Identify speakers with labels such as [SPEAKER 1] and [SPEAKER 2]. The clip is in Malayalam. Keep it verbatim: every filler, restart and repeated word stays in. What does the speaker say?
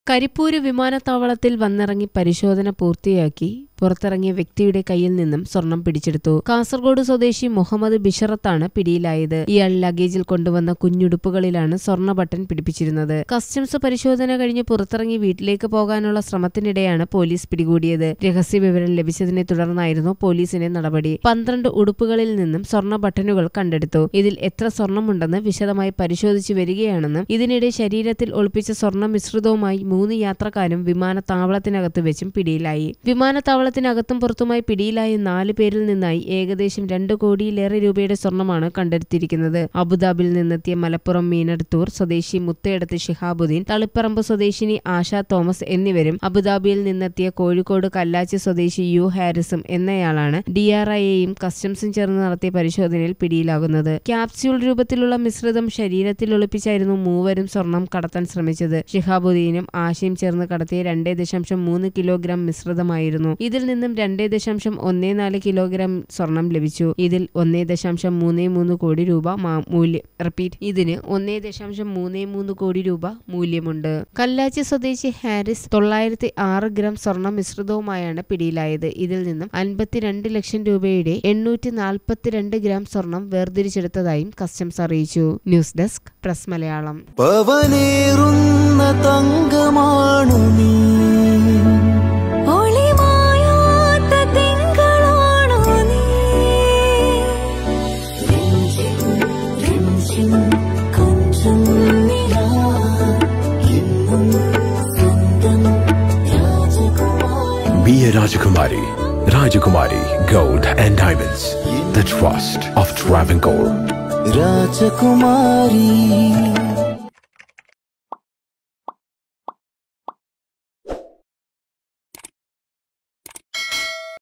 [SPEAKER 1] കരിപ്പൂര് വിമാനത്താവളത്തിൽ വന്നിറങ്ങി പരിശോധന പൂർത്തിയാക്കി പുറത്തിറങ്ങിയ വ്യക്തിയുടെ കയ്യിൽ നിന്നും സ്വർണം പിടിച്ചെടുത്തു. കാസർഗോഡ് സ്വദേശി മുഹമ്മദ് ബിഷറത്താണ് പിടിയിലായത്. ഇയാൾ ലഗേജിൽ കൊണ്ടുവന്ന കുഞ്ഞുടുപ്പുകളിലാണ് സ്വർണ്ണ ബട്ടൺ പിടിപ്പിച്ചിരുന്നത്. കസ്റ്റംസ് പരിശോധന കഴിഞ്ഞ് പുറത്തിറങ്ങി വീട്ടിലേക്ക് പോകാനുള്ള ശ്രമത്തിനിടെയാണ് പോലീസ് പിടികൂടിയത്. രഹസ്യവിവരം ലഭിച്ചതിനെ തുടർന്നായിരുന്നു പോലീസിന്റെ നടപടി. പന്ത്രണ്ട് ഉടുപ്പുകളിൽ നിന്നും സ്വർണ്ണ ബട്ടണുകൾ കണ്ടെടുത്തു. ഇതിൽ എത്ര സ്വർണമുണ്ടെന്ന് വിശദമായി പരിശോധിച്ചു വരികയാണെന്നും ഇതിനിടെ ശരീരത്തിൽ ഒളിപ്പിച്ച സ്വർണ്ണ മിശ്രിതവുമായി മൂന്ന് യാത്രക്കാരും വിമാനത്താവളത്തിനകത്ത് വെച്ചും പിടിയിലായി. വിമാനത്താവളത്തിനകത്തും പുറത്തുമായി പിടിയിലായ നാല് പേരിൽ നിന്നായി ഏകദേശം രണ്ട് കോടിയിലേറെ രൂപയുടെ സ്വർണമാണ് കണ്ടെടുത്തിരിക്കുന്നത്. അബുദാബിയിൽ നിന്നെത്തിയ മലപ്പുറം മീനടത്തൂർ സ്വദേശി മുത്തയടത്ത് ഷിഹാബുദ്ദീൻ, തളിപ്പറമ്പ് സ്വദേശിനി ആശ തോമസ് എന്നിവരും അബുദാബിയിൽ നിന്നെത്തിയ കോഴിക്കോട് കല്ലാച്ചി സ്വദേശി യു ഹാരിസും എന്നയാളാണ് ഡി ആർ ഐയെയും കസ്റ്റംസും ചേർന്ന് നടത്തിയ പരിശോധനയിൽ പിടിയിലാകുന്നത്. ക്യാപ്സ്യൂൾ രൂപത്തിലുള്ള മിശ്രിതം ശരീരത്തിൽ ഒളിപ്പിച്ചായിരുന്നു മൂവരും സ്വർണം കടത്താൻ ശ്രമിച്ചത്. ഷിഹാബുദ്ദീനും ആശയും ചേർന്ന് കടത്തിയ രണ്ടേ ദശാംശം മൂന്ന് കിലോഗ്രാം മിശ്രിതമായിരുന്നു. ഇതിൽ നിന്നും രണ്ടേ ദശാംശം ഒന്നേ നാല് കിലോഗ്രാം സ്വർണം ലഭിച്ചു. ഇതിൽ ഒന്നേ ദശാംശം മൂന്നേ മൂന്ന് കോടി രൂപ മൂല്യം റിപ്പീറ്റ് ഇതിന് ഒന്നേ ദശാംശം മൂന്നേ മൂന്ന് കോടി രൂപ മൂല്യമുണ്ട്. കല്ലാച്ചി സ്വദേശി ഹാരിസ് തൊള്ളായിരത്തി ആറ് ഗ്രാം സ്വർണ്ണ മിശ്രിതവുമായാണ് പിടിയിലായത്. ഇതിൽ നിന്നും അൻപത്തിരണ്ട് ലക്ഷം രൂപയുടെ എണ്ണൂറ്റി നാൽപ്പത്തിരണ്ട് ഗ്രാം സ്വർണം വേർതിരിച്ചെടുത്തതായും കസ്റ്റംസ് അറിയിച്ചു. News desk press Malayalam.
[SPEAKER 2] തങ്കമാണു നീ, ഒളിമായാത്ത തിങ്കളാണു നീ, കൊഞ്ചം നിലാ എന്നും സ്വന്തം രാജകുമാരി.
[SPEAKER 3] Be a Rajakumari. Rajakumari Gold and Diamonds. The trust of Travancore.
[SPEAKER 2] Rajakumari.